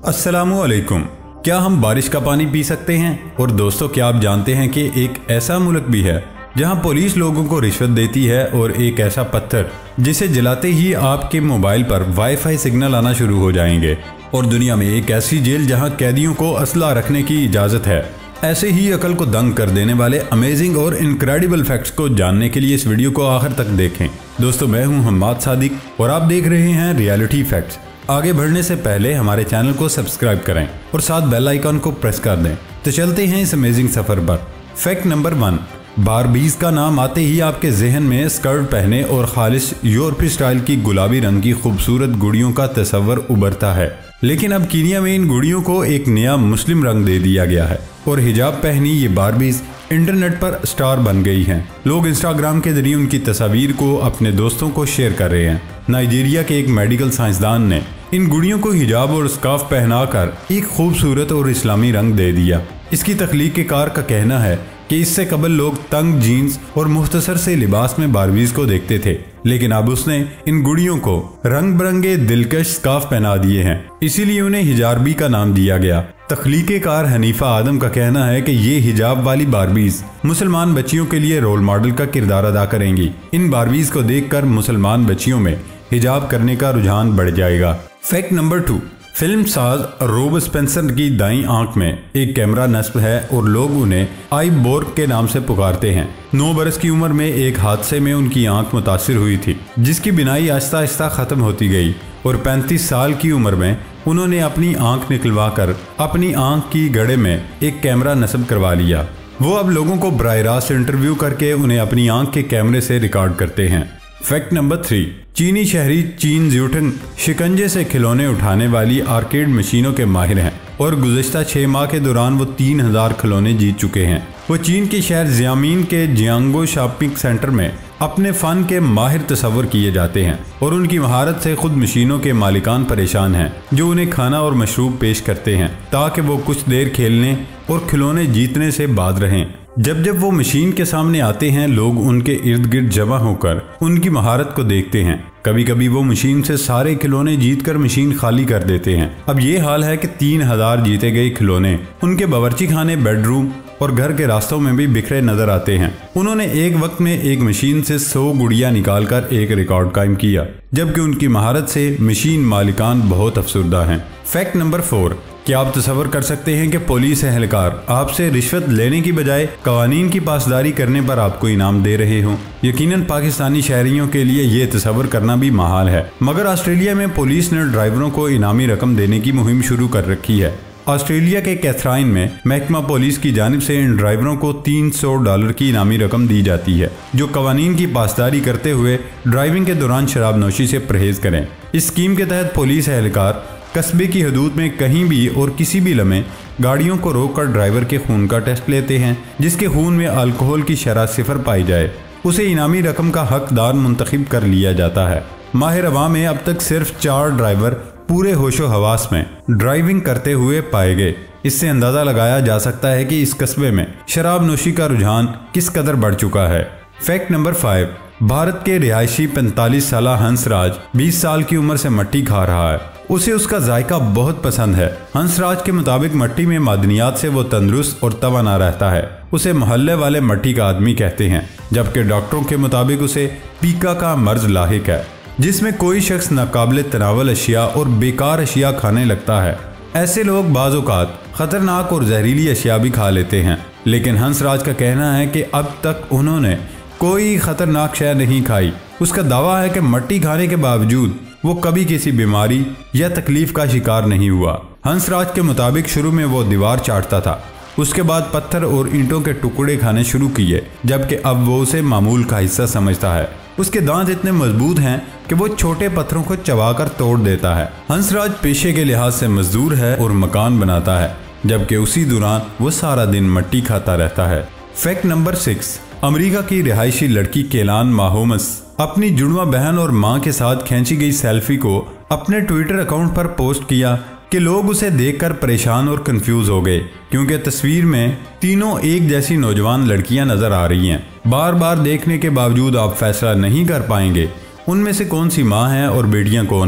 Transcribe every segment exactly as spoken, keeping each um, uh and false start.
अस्सलामुअलैकुम। क्या हम बारिश का पानी पी सकते हैं? और दोस्तों, क्या आप जानते हैं कि एक ऐसा मुल्क भी है जहां पुलिस लोगों को रिश्वत देती है और एक ऐसा पत्थर जिसे जलाते ही आपके मोबाइल पर वाईफाई सिग्नल आना शुरू हो जाएंगे, और दुनिया में एक ऐसी जेल जहां कैदियों को असला रखने की इजाज़त है। ऐसे ही अकल को दंग कर देने वाले अमेजिंग और इनक्रेडिबल फैक्ट्स को जानने के लिए इस वीडियो को आखिर तक देखें। दोस्तों, मैं हूं हम्माद सादिक और आप देख रहे हैं रियलिटी फैक्ट्स। आगे बढ़ने से पहले हमारे चैनल को सब्सक्राइब करें और साथ बेल आइकन को प्रेस कर दें। तो चलते हैं इस अमेजिंग सफर पर। फैक्ट नंबर वन, बारबीज का नाम आते ही आपके जहन में स्कर्ट पहने और खालिश यूरोपीय स्टाइल की गुलाबी रंग की खूबसूरत गुड़ियों का तस्वर उभरता है। लेकिन अब कीनिया में इन गुड़ियों को एक नया मुस्लिम रंग दे दिया गया है और हिजाब पहनी ये बारबीज इंटरनेट पर स्टार बन गई हैं। लोग इंस्टाग्राम के जरिए उनकी तस्वीर को अपने दोस्तों को शेयर कर रहे हैं। नाइजीरिया के एक मेडिकल साइंसदान ने इन गुड़ियों को हिजाब और स्कार्फ पहनाकर एक खूबसूरत और इस्लामी रंग दे दिया। इसकी तख्लीक़-ए-कार का कहना है कि इससे कबल लोग तंग जीन्स और मुख्तसर से लिबास में बारबीज को देखते थे, लेकिन अब उसने इन गुड़ियों को रंग बिरंगे दिलकश स्कार्फ पहना दिए हैं, इसीलिए उन्हें हिजाबी का नाम दिया गया। तख्लीक़-ए-कार हनीफा आदम का कहना है कि ये हिजाब वाली बारबीज मुसलमान बच्चियों के लिए रोल मॉडल का किरदार अदा करेंगी। इन बारबीज को देखकर मुसलमान बच्चियों में हिजाब करने का रुझान बढ़ जाएगा। फैक्ट नंबर टू, फिल्म साज रोब स्पेंसर की दाईं आंख में एक कैमरा नस्ब है और लोग उन्हें आई बोर्ग के नाम से पुकारते हैं। नौ बरस की उम्र में एक हादसे में उनकी आंख मुतासिर हुई थी, जिसकी बिनाई आहिस्ता आहिस्ता खत्म होती गई और पैंतीस साल की उम्र में उन्होंने अपनी आंख निकलवा कर अपनी आंख की गड़े में एक कैमरा नस्ब करवा लिया। वो अब लोगों को बराह रास्त इंटरव्यू करके उन्हें अपनी आंख के कैमरे से रिकॉर्ड करते हैं। फैक्ट नंबर थ्री, चीनी शहरी चीन ज्यूटिंग शिकंजे से खिलौने उठाने वाली आर्केड मशीनों के माहिर हैं और गुज़श्ता छह माह के दौरान वो तीन हजार खिलौने जीत चुके हैं। वो चीन के शहर जियामिन के जियांगो शॉपिंग सेंटर में अपने फन के माहिर तस्वर किए जाते हैं और उनकी महारत से खुद मशीनों के मालिकान परेशान हैं, जो उन्हें खाना और मशरूब पेश करते हैं ताकि वो कुछ देर खेलने और खिलौने जीतने से बाज रहें। जब जब वो मशीन के सामने आते हैं, लोग उनके इर्द गिर्द जमा होकर उनकी महारत को देखते हैं। कभी कभी वो मशीन से सारे खिलौने जीतकर मशीन खाली कर देते हैं। अब ये हाल है कि तीन हजार जीते गए खिलौने उनके बावर्ची खाने, बेडरूम और घर के रास्तों में भी बिखरे नजर आते हैं। उन्होंने एक वक्त में एक मशीन से सौ गुड़िया निकालकर एक रिकॉर्ड कायम किया, जबकि उनकी महारत से मशीन मालिकान बहुत अफसरदा हैं। फैक्ट नंबर फोर, क्या आप तस्वर कर सकते हैं कि पुलिस एहलकार आपसे रिश्वत लेने की बजाय कवानीन की पासदारी करने पर आपको इनाम दे रहे हों? यकीनन पाकिस्तानी शहरियों के लिए ये तस्वर करना भी महाल है, मगर ऑस्ट्रेलिया में पुलिस ने ड्राइवरों को इनामी रकम देने की मुहिम शुरू कर रखी है। ऑस्ट्रेलिया के कैथराइन में महकमा पुलिस की जानिब से इन ड्राइवरों को तीन सौ डॉलर की इनामी रकम दी जाती है, जो कवानीन की पासदारी करते हुए ड्राइविंग के दौरान शराब नोशी से परहेज करें। इस स्कीम के तहत पुलिस एहलकार कस्बे की हदूद में कहीं भी और किसी भी लम्हे गाड़ियों को रोककर ड्राइवर के खून का टेस्ट लेते हैं। जिसके खून में अल्कोहल की शरह सिफर पाई जाए, उसे इनामी रकम का हकदार मुंतखब कर लिया जाता है। माहिर अवाम में अब तक सिर्फ चार ड्राइवर पूरे होशो हवास में ड्राइविंग करते हुए पाए गए। इससे अंदाजा लगाया जा सकता है कि इस कस्बे में शराब नोशी का रुझान किस कदर बढ़ चुका है। फैक्ट नंबर फाइव, भारत के रिहायशी पैंतालीस साल हंसराज बीस साल की उम्र से मट्टी खा रहा है। उसे उसका जायका बहुत पसंद है। हंसराज के मुताबिक मट्टी में मादनियात से वो तंदुरुस्त और तवाना रहता है। उसे मोहल्ले वाले मट्टी का आदमी कहते हैं, जबकि डॉक्टरों के मुताबिक उसे पीका का मर्ज लाहिक है, जिसमें कोई शख्स नाकाबिले तनावल अशिया और बेकार अशिया खाने लगता है। ऐसे लोग बाज़ औक़ात खतरनाक और जहरीली अशिया भी खा लेते हैं, लेकिन हंसराज का कहना है कि अब तक उन्होंने कोई खतरनाक शय नहीं खाई। उसका दावा है कि मट्टी खाने के बावजूद वो कभी किसी बीमारी या तकलीफ का शिकार नहीं हुआ। हंसराज के मुताबिक शुरू में वो दीवार चाटता था, उसके बाद पत्थर और ईंटों के टुकड़े खाने शुरू किए, जबकि अब वो उसे मामूल का हिस्सा समझता है। उसके दांत इतने मजबूत हैं कि वो छोटे पत्थरों को चबाकर तोड़ देता है। हंसराज पेशे के लिहाज से मजदूर है और मकान बनाता है, जबकि उसी दौरान वो सारा दिन मट्टी खाता रहता है। फैक्ट नंबर सिक्स, अमेरिका की रिहायशी लड़की केलान माहोमस अपनी जुड़वा बहन और मां के साथ खींची गई सेल्फी को अपने ट्विटर अकाउंट पर पोस्ट किया कि लोग उसे देखकर परेशान और कंफ्यूज हो गए, क्योंकि तस्वीर में तीनों एक जैसी नौजवान लड़कियां नजर आ रही हैं। बार बार देखने के बावजूद आप फैसला नहीं कर पाएंगे उनमें से कौन सी माँ है और बेटियां कौन हैं।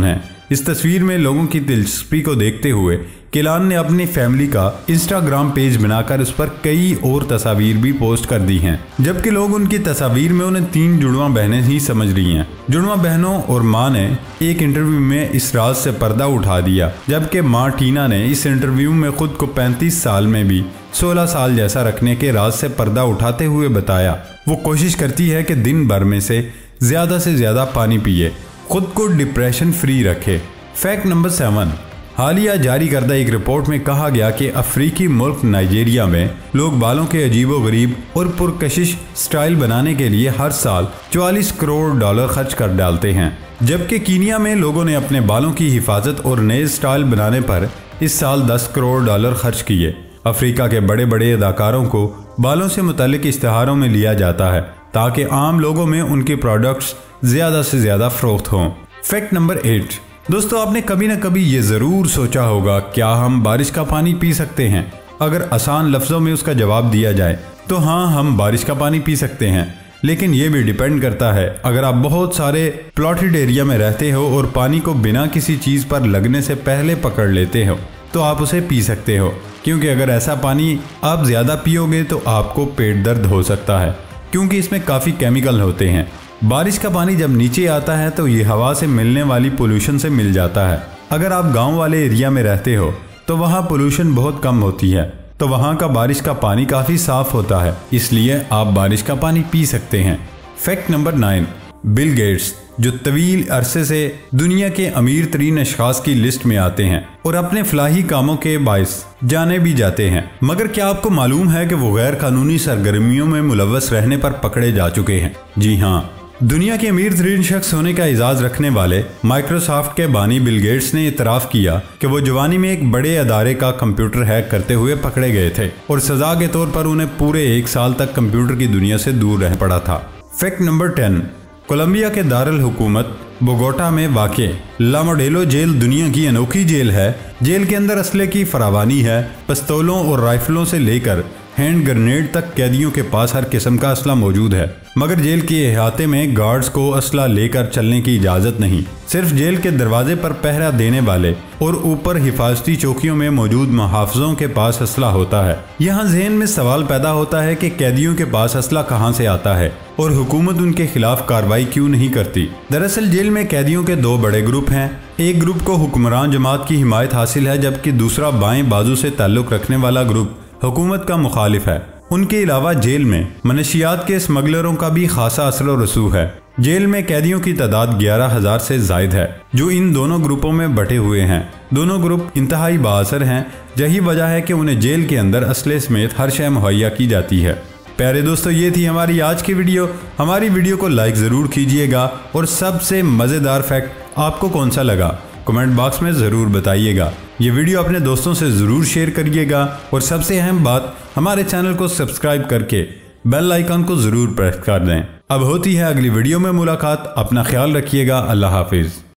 इस तस्वीर में लोगों की दिलचस्पी को देखते हुए किलान ने अपनी फैमिली का इंस्टाग्राम पेज बनाकर उस पर कई और तस्वीर भी पोस्ट कर दी हैं, जबकि लोग उनकी तस्वीर में उन्हें तीन जुड़वा बहनें ही समझ रही हैं। जुड़वा बहनों और मां ने एक इंटरव्यू में इस राज से पर्दा उठा दिया, जबकि मां टीना ने इस इंटरव्यू में खुद को पैंतीस साल में भी सोलह साल जैसा रखने के राज से पर्दा उठाते हुए बताया। वो कोशिश करती है कि दिन भर में से ज्यादा से ज्यादा पानी पिए, खुद को डिप्रेशन फ्री रखे। फैक्ट नंबर सेवन, हालिया जारी करदा एक रिपोर्ट में कहा गया कि अफ्रीकी मुल्क नाइजीरिया में लोग बालों के अजीबोगरीब और पुरकशिश स्टाइल बनाने के लिए हर साल चौवालीस करोड़ डॉलर खर्च कर डालते हैं, जबकि कीनिया में लोगों ने अपने बालों की हिफाजत और नए स्टाइल बनाने पर इस साल दस करोड़ डॉलर खर्च किए। अफ्रीका के बड़े बड़े अदाकारों को बालों से मुतालिक इश्तिहारों में लिया जाता है ताकि आम लोगों में उनके प्रोडक्ट्स ज्यादा से ज्यादा फरोख्त हों। फैक्ट नंबर एट, दोस्तों आपने कभी ना कभी ये ज़रूर सोचा होगा, क्या हम बारिश का पानी पी सकते हैं? अगर आसान लफ्ज़ों में उसका जवाब दिया जाए तो हाँ, हम बारिश का पानी पी सकते हैं, लेकिन ये भी डिपेंड करता है। अगर आप बहुत सारे प्लॉटेड एरिया में रहते हो और पानी को बिना किसी चीज़ पर लगने से पहले पकड़ लेते हो तो आप उसे पी सकते हो, क्योंकि अगर ऐसा पानी आप ज़्यादा पियोगे तो आपको पेट दर्द हो सकता है, क्योंकि इसमें काफ़ी केमिकल होते हैं। बारिश का पानी जब नीचे आता है तो ये हवा से मिलने वाली पोल्यूशन से मिल जाता है। अगर आप गांव वाले एरिया में रहते हो तो वहाँ पोल्यूशन बहुत कम होती है, तो वहाँ का बारिश का पानी काफ़ी साफ होता है, इसलिए आप बारिश का पानी पी सकते हैं। Fact number nine, Bill Gates जो तवील अरसे से दुनिया के अमीर तरीन अशखास की लिस्ट में आते हैं और अपने फलाही कामों के बायस जाने भी जाते हैं, मगर क्या आपको मालूम है कि वो गैर कानूनी सरगर्मियों में मुलव्वस रहने पर पकड़े जा चुके हैं? जी हाँ, दुनिया के अमीर तरीन शख्स होने का एजाज रखने वाले माइक्रोसॉफ्ट के बानी बिल गेट्स ने इतराफ किया कि वो जवानी में एक बड़े अदारे का कंप्यूटर हैक करते हुए पकड़े गए थे और सजा के तौर पर उन्हें पूरे एक साल तक कंप्यूटर की दुनिया से दूर रह पड़ा था। फैक्ट नंबर टेन, कोलंबिया के दारुल हुकूमत बोगोटा में वाक़े ला मोडेलो जेल दुनिया की अनोखी जेल है। जेल के अंदर असले की फरावानी है। पिस्तौलों और राइफलों से लेकर हैंड ग्रेनेड तक कैदियों के पास हर किस्म का असला मौजूद है, मगर जेल के अहाते में गार्ड्स को असला लेकर चलने की इजाज़त नहीं। सिर्फ जेल के दरवाजे पर पहरा देने वाले और ऊपर हिफाजती चौकियों में मौजूद मुहाफ़िज़ों के पास असला होता है। यहाँ ज़हन में सवाल पैदा होता है कि कैदियों के पास असला कहाँ से आता है और हुकूमत उनके खिलाफ कार्रवाई क्यों नहीं करती। दरअसल जेल में कैदियों के दो बड़े ग्रुप हैं। एक ग्रुप को हुक्मरान जमात की हिमायत हासिल है, जबकि दूसरा बाएं बाजू से ताल्लुक़ रखने वाला ग्रुप हुकूमत का मुखालिफ है। उनके अलावा जेल में मनशियात के स्मगलरों का भी खासा असर व रसूख है। जेल में कैदियों की तादाद ग्यारह हजार से जायद है, जो इन दोनों ग्रुपों में बटे हुए हैं। दोनों ग्रुप इंतहाई बाअसर हैं। यही वजह है कि उन्हें जेल के अंदर असले समेत हर शय मुहैया की जाती है। प्यारे दोस्तों, ये थी हमारी आज की वीडियो। हमारी वीडियो को लाइक ज़रूर कीजिएगा और सबसे मज़ेदार फैक्ट आपको कौन सा लगा कमेंट बॉक्स में ज़रूर बताइएगा। ये वीडियो अपने दोस्तों से ज़रूर शेयर करिएगा और सबसे अहम बात, हमारे चैनल को सब्सक्राइब करके बेल आइकन को ज़रूर प्रेस कर दें। अब होती है अगली वीडियो में मुलाकात। अपना ख्याल रखिएगा। अल्लाह हाफिज़।